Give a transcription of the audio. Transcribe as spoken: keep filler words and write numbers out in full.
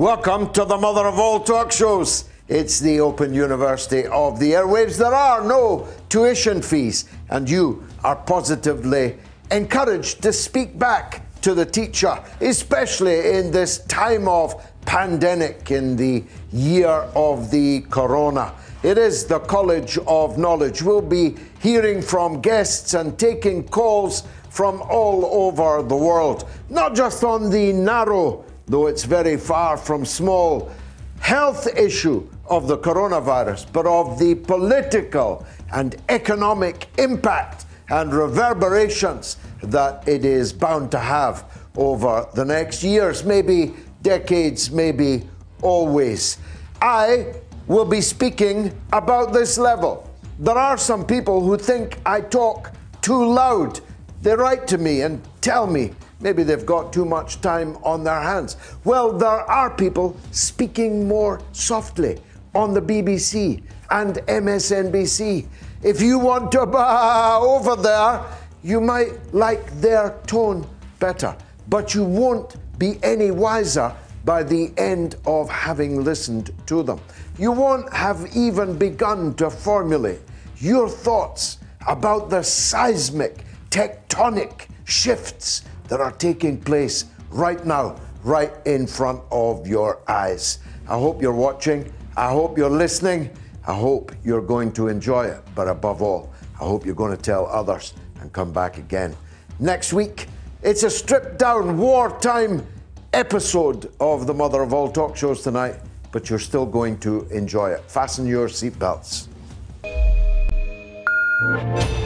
Welcome to the mother of all talk shows. It's the Open University of the airwaves. There are no tuition fees, and you are positively encouraged to speak back to the teacher, especially in this time of pandemic, in the year of the corona. It is the College of Knowledge. We'll be hearing from guests and taking calls from all over the world, not just on the narrow, though it's very far from small, health issue of the coronavirus, but of the political and economic impact and reverberations that it is bound to have over the next years, maybe decades, maybe always. I will be speaking about this level. There are some people who think I talk too loud. They write to me and tell me maybe they've got too much time on their hands. Well, there are people speaking more softly on the B B C and M S N B C. If you want to bah over there, you might like their tone better, but you won't be any wiser by the end of having listened to them. You won't have even begun to formulate your thoughts about the seismic, tectonic shifts that are taking place right now, right in front of your eyes. I hope you're watching. I hope you're listening. I hope you're going to enjoy it. But above all, I hope you're going to tell others and come back again. Next week, it's a stripped-down wartime episode of the mother of all talk shows tonight, but you're still going to enjoy it. Fasten your seatbelts.